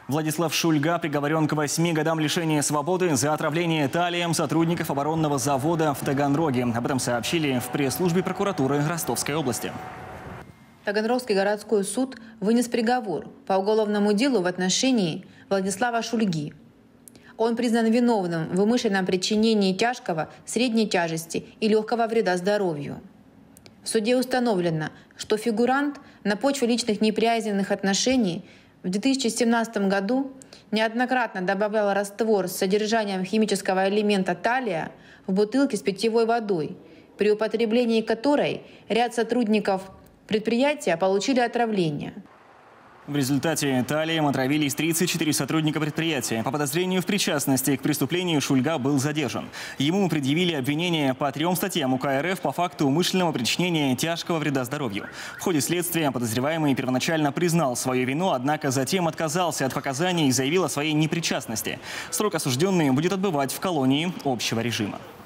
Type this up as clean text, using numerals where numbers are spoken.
Владислав Шульга приговорен к 8 годам лишения свободы за отравление талием сотрудников оборонного завода в Таганроге. Об этом сообщили в пресс-службе прокуратуры Ростовской области. Таганрогский городской суд вынес приговор по уголовному делу в отношении Владислава Шульги. Он признан виновным в умышленном причинении тяжкого, средней тяжести и легкого вреда здоровью. В суде установлено, что фигурант на почве личных неприязненных отношений в 2017 году неоднократно добавлял раствор с содержанием химического элемента талия в бутылки с питьевой водой, при употреблении которой ряд сотрудников предприятия получили отравление. В результате талием отравились 34 сотрудника предприятия. По подозрению в причастности к преступлению Шульга был задержан. Ему предъявили обвинение по 3 статьям УК РФ по факту умышленного причинения тяжкого вреда здоровью. В ходе следствия подозреваемый первоначально признал свою вину, однако затем отказался от показаний и заявил о своей непричастности. Срок осужденный будет отбывать в колонии общего режима.